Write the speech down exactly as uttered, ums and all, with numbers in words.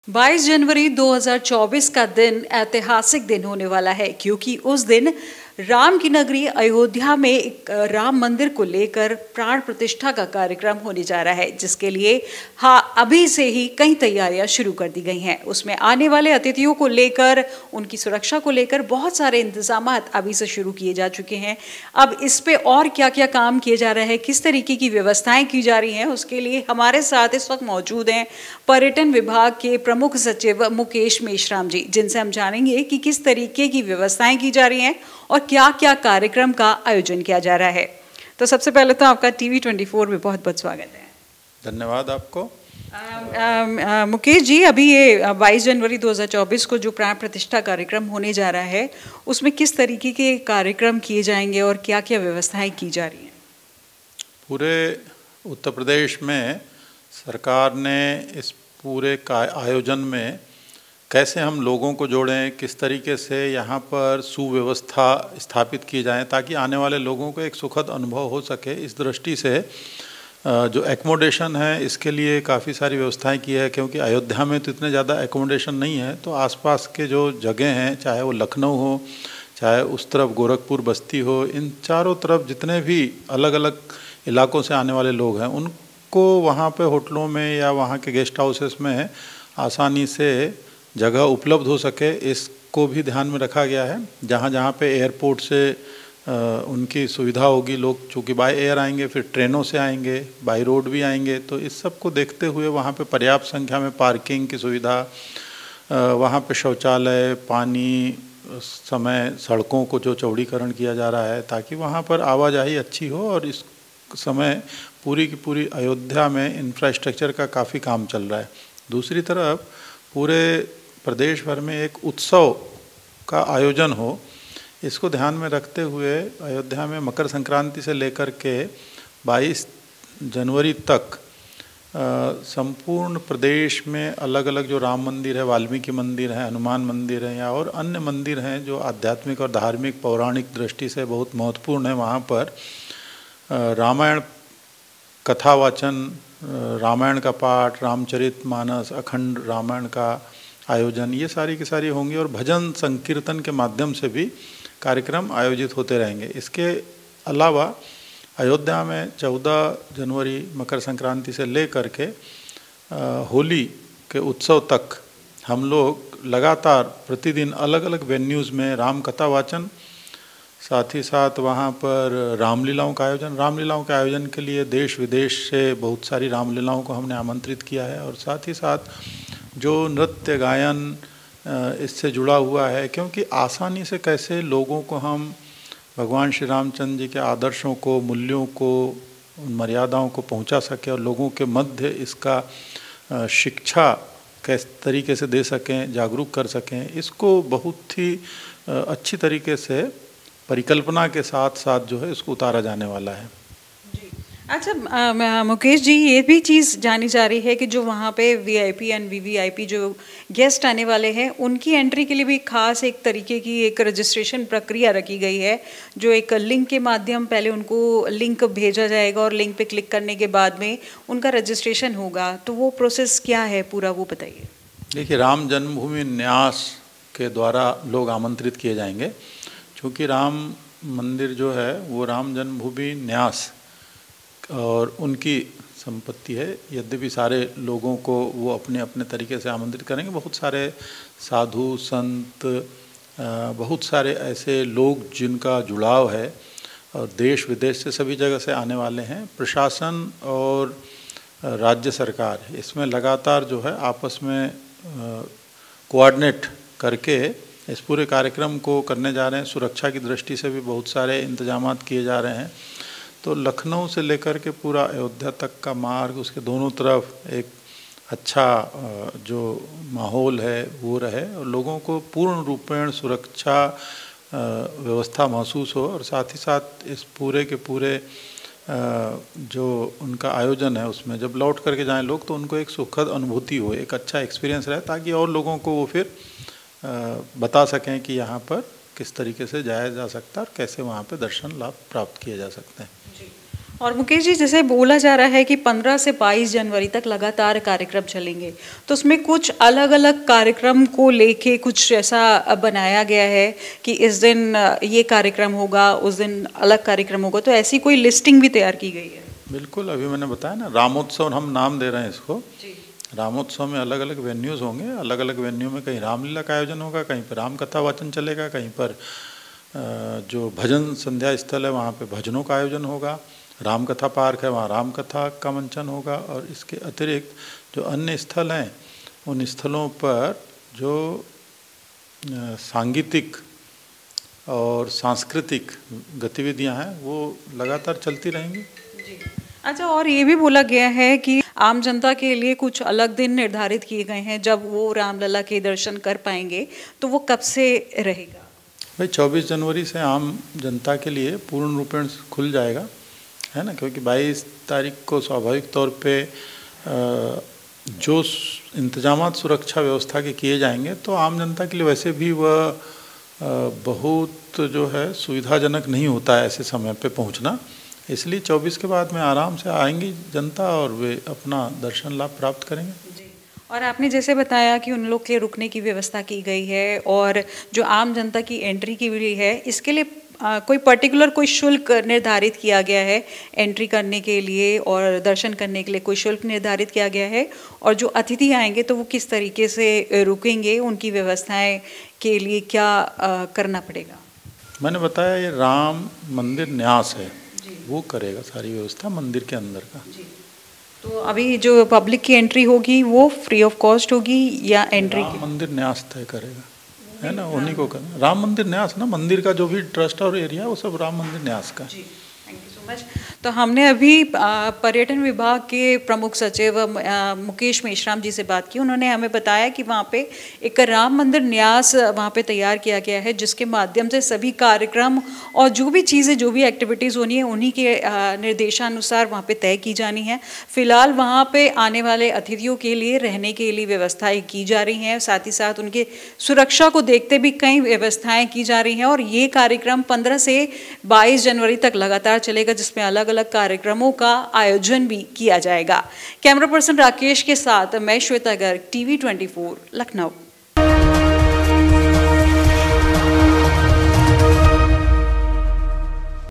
बाईस जनवरी दो हज़ार चौबीस का दिन ऐतिहासिक दिन होने वाला है, क्योंकि उस दिन राम की नगरी अयोध्या में एक राम मंदिर को लेकर प्राण प्रतिष्ठा का कार्यक्रम होने जा रहा है, जिसके लिए हाँ अभी से ही कई तैयारियां शुरू कर दी गई हैं। उसमें आने वाले अतिथियों को लेकर, उनकी सुरक्षा को लेकर बहुत सारे इंतजाम अभी से शुरू किए जा चुके हैं। अब इस पे और क्या क्या काम किए जा रहे हैं, किस तरीके की व्यवस्थाएं की जा रही हैं, उसके लिए हमारे साथ इस वक्त मौजूद हैं पर्यटन विभाग के प्रमुख सचिव मुकेश मेश्राम जी, जिनसे हम जानेंगे कि किस तरीके की व्यवस्थाएं की जा रही हैं और क्या क्या कार्यक्रम का आयोजन किया जा रहा है। तो सबसे पहले तो आपका टीवी चौबीस में बहुत बहुत स्वागत है। धन्यवाद आपको। आ, आ, आ, मुकेश जी, अभी ये बाईस जनवरी दो हज़ार चौबीस को जो प्राण प्रतिष्ठा कार्यक्रम होने जा रहा है, उसमें किस तरीके के कार्यक्रम किए जाएंगे और क्या क्या व्यवस्थाएं की जा रही हैं? पूरे उत्तर प्रदेश में सरकार ने इस पूरे का आयोजन में कैसे हम लोगों को जोड़ें, किस तरीके से यहाँ पर सुव्यवस्था स्थापित की जाए ताकि आने वाले लोगों को एक सुखद अनुभव हो सके, इस दृष्टि से जो एकोमोडेशन है इसके लिए काफ़ी सारी व्यवस्थाएं की है। क्योंकि अयोध्या में तो इतने ज़्यादा एकोमोडेशन नहीं है, तो आसपास के जो जगह हैं, चाहे वो लखनऊ हो, चाहे उस तरफ गोरखपुर बस्ती हो, इन चारों तरफ जितने भी अलग अलग इलाकों से आने वाले लोग हैं, उनको वहाँ पे होटलों में या वहाँ के गेस्ट हाउसेस में आसानी से जगह उपलब्ध हो सके, इसको भी ध्यान में रखा गया है। जहाँ जहाँ पे एयरपोर्ट से आ, उनकी सुविधा होगी, लोग चूँकि बाय एयर आएंगे, फिर ट्रेनों से आएंगे, बाय रोड भी आएंगे, तो इस सब को देखते हुए वहाँ पे पर्याप्त संख्या में पार्किंग की सुविधा, वहाँ पे शौचालय, पानी, समय सड़कों को जो चौड़ीकरण किया जा रहा है ताकि वहाँ पर आवाजाही अच्छी हो। और इस समय पूरी की पूरी अयोध्या में इंफ्रास्ट्रक्चर का काफ़ी काम चल रहा है। दूसरी तरफ पूरे प्रदेश भर में एक उत्सव का आयोजन हो, इसको ध्यान में रखते हुए अयोध्या में मकर संक्रांति से लेकर के बाईस जनवरी तक संपूर्ण प्रदेश में अलग अलग जो राम मंदिर है, वाल्मीकि मंदिर है, हनुमान मंदिर है या और अन्य मंदिर हैं जो आध्यात्मिक और धार्मिक पौराणिक दृष्टि से बहुत महत्वपूर्ण है, वहाँ पर रामायण कथा वाचन, रामायण का पाठ, रामचरितमानस, अखंड रामायण का आयोजन, ये सारी की सारी होंगी। और भजन संकीर्तन के माध्यम से भी कार्यक्रम आयोजित होते रहेंगे। इसके अलावा अयोध्या में चौदह जनवरी मकर संक्रांति से लेकर के होली के उत्सव तक हम लोग लगातार प्रतिदिन अलग अलग वेन्यूज़ में राम कथा वाचन, साथ ही साथ वहाँ पर रामलीलाओं का आयोजन, रामलीलाओं के आयोजन के लिए देश विदेश से बहुत सारी रामलीलाओं को हमने आमंत्रित किया है। और साथ ही साथ जो नृत्य गायन इससे जुड़ा हुआ है, क्योंकि आसानी से कैसे लोगों को हम भगवान श्री रामचंद्र जी के आदर्शों को, मूल्यों को, मर्यादाओं को पहुंचा सके और लोगों के मध्य इसका शिक्षा किस तरीके से दे सकें, जागरूक कर सकें, इसको बहुत ही अच्छी तरीके से परिकल्पना के साथ साथ जो है इसको उतारा जाने वाला है। जी। अच्छा मुकेश जी, ये भी चीज़ जानी जा रही है कि जो वहाँ पे वीआईपी एंड वीवीआईपी जो गेस्ट आने वाले हैं, उनकी एंट्री के लिए भी खास एक तरीके की एक रजिस्ट्रेशन प्रक्रिया रखी गई है, जो एक लिंक के माध्यम पहले उनको लिंक भेजा जाएगा और लिंक पे क्लिक करने के बाद में उनका रजिस्ट्रेशन होगा। तो वो प्रोसेस क्या है पूरा, वो बताइए। देखिए, राम जन्मभूमि न्यास के द्वारा लोग आमंत्रित किए जाएंगे। चूँकि राम मंदिर जो है वो राम जन्मभूमि न्यास और उनकी संपत्ति है, यद्यपि सारे लोगों को वो अपने अपने तरीके से आमंत्रित करेंगे। बहुत सारे साधु संत, बहुत सारे ऐसे लोग जिनका जुड़ाव है और देश विदेश से सभी जगह से आने वाले हैं। प्रशासन और राज्य सरकार इसमें लगातार जो है आपस में कोऑर्डिनेट करके इस पूरे कार्यक्रम को करने जा रहे हैं। सुरक्षा की दृष्टि से भी बहुत सारे इंतजाम किए जा रहे हैं। तो लखनऊ से लेकर के पूरा अयोध्या तक का मार्ग, उसके दोनों तरफ एक अच्छा जो माहौल है वो रहे और लोगों को पूर्ण रूपेण सुरक्षा व्यवस्था महसूस हो। और साथ ही साथ इस पूरे के पूरे जो उनका आयोजन है उसमें जब लौट करके जाएं लोग, तो उनको एक सुखद अनुभूति हो, एक अच्छा एक्सपीरियंस रहे, ताकि और लोगों को वो फिर बता सकें कि यहाँ पर किस तरीके से जाया जा सकता है और कैसे वहाँ पे दर्शन लाभ प्राप्त किए जा सकते हैं। जी। और मुकेश जी, जैसे बोला जा रहा है कि पंद्रह से बाईस जनवरी तक लगातार कार्यक्रम चलेंगे, तो उसमें कुछ अलग अलग कार्यक्रम को लेके कुछ ऐसा बनाया गया है कि इस दिन ये कार्यक्रम होगा, उस दिन अलग कार्यक्रम होगा, तो ऐसी कोई लिस्टिंग भी तैयार की गई है? बिल्कुल, अभी मैंने बताया ना, रामोत्सव हम नाम दे रहे हैं इसको जी। रामोत्सव में अलग अलग वेन्यूज़ होंगे, अलग अलग वेन्यू में कहीं रामलीला का आयोजन होगा, कहीं पर राम कथा वाचन चलेगा, कहीं पर जो भजन संध्या स्थल है वहाँ पे भजनों का आयोजन होगा, राम कथा पार्क है वहाँ राम कथा का मंचन होगा, और इसके अतिरिक्त जो अन्य स्थल हैं उन स्थलों पर जो सांगीतिक और सांस्कृतिक गतिविधियां हैं वो लगातार चलती रहेंगी। जी। अच्छा, और ये भी बोला गया है कि आम जनता के लिए कुछ अलग दिन निर्धारित किए गए हैं जब वो रामलला के दर्शन कर पाएंगे, तो वो कब से रहेगा? भाई चौबीस जनवरी से आम जनता के लिए पूर्ण रूपेण खुल जाएगा, है ना, क्योंकि बाईस तारीख को स्वाभाविक तौर पे जो इंतजामात सुरक्षा व्यवस्था के किए जाएंगे तो आम जनता के लिए वैसे भी वह बहुत जो है सुविधाजनक नहीं होता है ऐसे समय पे पहुंचना, इसलिए चौबीस के बाद में आराम से आएंगी जनता और वे अपना दर्शन लाभ प्राप्त करेंगे। जी। और आपने जैसे बताया कि उन लोग के रुकने की व्यवस्था की गई है और जो आम जनता की एंट्री की भी है, इसके लिए आ, कोई पर्टिकुलर कोई शुल्क निर्धारित किया गया है एंट्री करने के लिए और दर्शन करने के लिए कोई शुल्क निर्धारित किया गया है? और जो अतिथि आएंगे तो वो किस तरीके से रुकेंगे, उनकी व्यवस्थाएं के लिए क्या आ, करना पड़ेगा? मैंने बताया ये राम मंदिर न्यास है, वो करेगा सारी व्यवस्था मंदिर के अंदर का। जी। तो अभी जो पब्लिक की एंट्री होगी वो फ्री ऑफ कॉस्ट होगी या एंट्री? राम मंदिर न्यास तय करेगा, है ना, उन्हीं को करना। राम मंदिर न्यास ना, मंदिर का जो भी ट्रस्ट और एरिया वो सब राम मंदिर न्यास का। जी, थैंक यू सो मच। तो हमने अभी पर्यटन विभाग के प्रमुख सचिव मुकेश मेश्राम जी से बात की। उन्होंने हमें बताया कि वहाँ पे एक राम मंदिर न्यास वहाँ पे तैयार किया गया है, जिसके माध्यम से सभी कार्यक्रम और जो भी चीज़ें जो भी एक्टिविटीज़ होनी है उन्हीं के निर्देशानुसार वहाँ पे तय की जानी है। फिलहाल वहाँ पे आने वाले अतिथियों के लिए रहने के लिए व्यवस्थाएं की जा रही हैं, साथ ही साथ उनके सुरक्षा को देखते भी कई व्यवस्थाएं की जा रही हैं। और ये कार्यक्रम पंद्रह से बाईस जनवरी तक लगातार चलेगा, जिसमें अलग अलग कार्यक्रमों का आयोजन भी किया जाएगा। कैमरा पर्सन राकेश के साथ मैं श्वेता गर्ग, टीवी चौबीस लखनऊ।